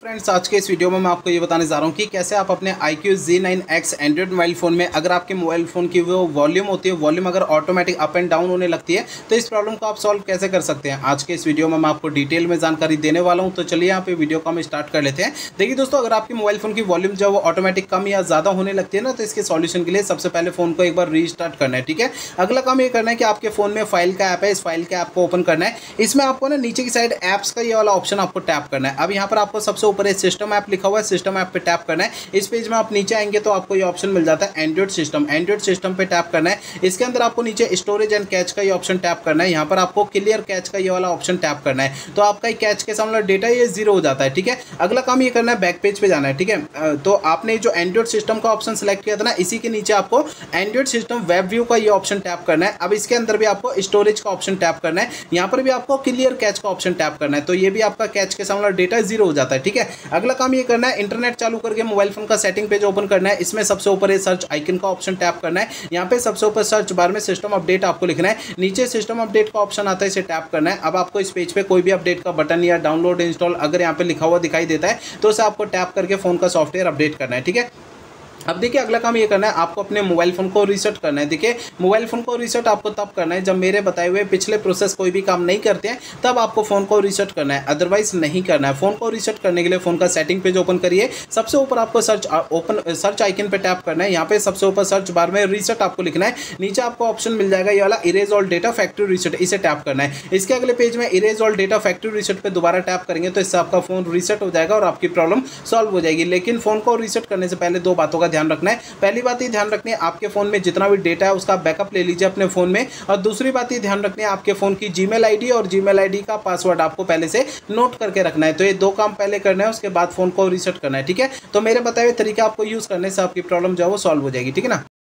Friends, आज के इस वीडियो में मैं आपको ये बताने जा रहा हूँ कि कैसे आप अपने iQOO Z9X Android mobile phone में अगर आपके मोबाइल फ़ोन की वो वॉल्यूम होती है, वॉल्यूम अगर ऑटोमेटिक अप एंड डाउन होने लगती है तो इस प्रॉब्लम को आप सॉल्व कैसे कर सकते हैं। आज के इस वीडियो में मैं आपको डिटेल में जानकारी देने वाला हूँ। तो चलिए यहाँ पे वीडियो को हम स्टार्ट कर लेते हैं। देखिए दोस्तों, अगर आपके मोबाइल फ़ोन की वॉल्यूम जो है वो ऑटोमेटिक कम या ज़्यादा होने लगती है ना, तो इसके सॉल्यूशन के लिए सबसे पहले फ़ोन को एक बार रीस्टार्ट करना है। ठीक है, अगला काम ये करना है कि आपके फ़ोन में फाइल का ऐप है, इस फाइल के ऐप को ओपन करना है। इसमें आपको ना नीचे की साइड ऐप्स का ये वाला ऑप्शन आपको टैप करना है। अब यहाँ पर आपको सबसे ऊपर सिस्टम ऐप लिखा हुआ है, सिस्टम ऐप पे टैप करना है। इस पेज में आप नीचे आएंगे तो आपको ये ऑप्शन मिल जाता है एंड्रॉइड सिस्टम पे टैप करना है। इसके अंदर आपको नीचे स्टोरेज एंड कैच का ये ऑप्शन टैप करना है। यहाँ पर आपको क्लियर कैच का ये वाला ऑप्शन टैप करना है, तो आपका कैच के सामने डेटा ये 0 हो जाता है। ठीक है, अगला काम ये करना है, बैक पेज पे जाना है। ठीक है, तो आपने जो एंड्रॉइड सिस्टम का ऑप्शन सेलेक्ट किया था ना, इसी के नीचे आपको एंड्रॉइड सिस्टम वेब व्यू का ये ऑप्शन टैप करना है। अब इसके अंदर भी आपको स्टोरेज का ऑप्शन टैप करना है। यहाँ पर भी आपको क्लियर कैच का ऑप्शन टैप करना है, तो ये भी आपका कैच के सामने डेटा 0 हो जाता है। ठीक है, अगला काम ये करना है, इंटरनेट चालू करके मोबाइल फोन का सेटिंग पेज ओपन करना है। इसमें सबसे ऊपर ये सर्च आइकन का ऑप्शन टैप करना है। यहाँ पे सबसे ऊपर सर्च बार में सिस्टम अपडेट आपको लिखना है, नीचे सिस्टम अपडेट का ऑप्शन आता है, इसे टैप करना है। अब आपको इस पेज पे कोई भी अपडेट का बटन या डाउनलोड इंस्टॉल अगर यहाँ पे लिखा हुआ दिखाई देता है तो उसे आपको टैप करके फोन का सॉफ्टवेयर अपडेट करना है। ठीक है, अब देखिए अगला काम ये करना है, आपको अपने मोबाइल फ़ोन को रीसेट करना है। देखिए, मोबाइल फ़ोन को रीसेट आपको तब करना है जब मेरे बताए हुए पिछले प्रोसेस कोई भी काम नहीं करते हैं, तब आपको फ़ोन को रीसेट करना है, अदरवाइज नहीं करना है। फ़ोन को रीसेट करने के लिए फ़ोन का सेटिंग पेज ओपन करिए। सबसे ऊपर आपको सर्च आइकन पे टैप करना है। यहाँ पे सबसे ऊपर सर्च बार में रीसेट आपको लिखना है। नीचे आपको ऑप्शन मिल जाएगा ये वाला erase all data factory reset, इसे टैप करना है। इसके अगले पेज में erase all data factory reset पे दोबारा टैप करेंगे तो इससे आपका फ़ोन रीसेट हो जाएगा और आपकी प्रॉब्लम सॉल्व हो जाएगी। लेकिन फ़ोन को रीसेट करने से पहले 2 बातों का ध्यान रखना है। पहली बात ये ध्यान रखनी है, आपके फ़ोन में जितना भी डेटा है उसका बैकअप ले लीजिए अपने फ़ोन में। और दूसरी बात ये ध्यान रखनी है, आपके फ़ोन की जीमेल आईडी और जीमेल आईडी का पासवर्ड आपको पहले से नोट करके रखना है। तो ये 2 काम पहले करना है, उसके बाद फ़ोन को रीसेट करना है। ठीक है, तो मेरे बताए हुए तरीके आपको यूज़ करने से आपकी प्रॉब्लम जो है वो सॉल्व हो जाएगी। ठीक है ना।